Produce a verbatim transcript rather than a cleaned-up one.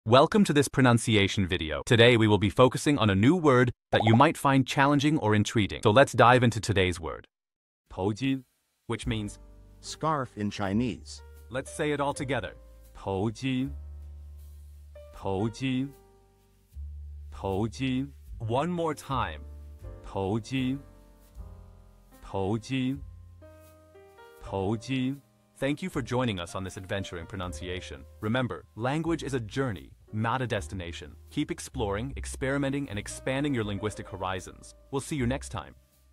Welcome to this pronunciation video. Today we will be focusing on a new word that you might find challenging or intriguing. So let's dive into today's word. 头巾, which means scarf in Chinese. Let's say it all together. 头巾,头巾,头巾. One more time. 头巾,头巾,头巾. Thank you for joining us on this adventure in pronunciation. Remember, language is a journey, not a destination. Keep exploring, experimenting, and expanding your linguistic horizons. We'll see you next time.